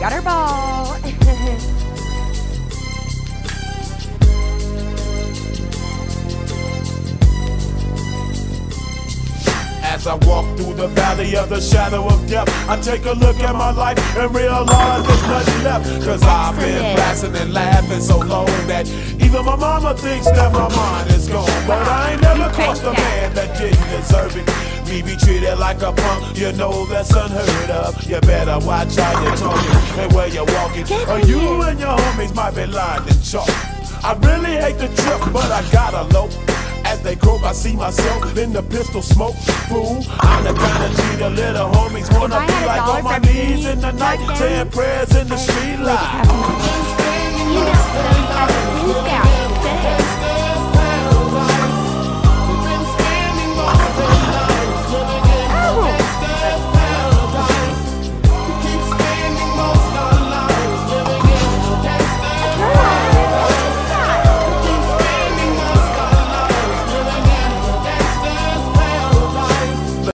Gutterball. As I walk through the valley of the shadow of death, I take a look at my life and realize there's nothing left. Cause I've been blasting and laughing so long that even my mama thinks that my mind is gone. But I ain't never crossed a man that didn't deserve it. Me be treated like a punk, you know that's unheard of. You better watch how you're talking and where you're walking, or you and your homies might be lying in chalk. I really hate the trip, but I gotta low. As they croak, I see myself in the pistol smoke. Fool, I'm the kind of G the little homies wanna be like on my knees in the night, saying prayers in the street light. You know, as a Boy Scout,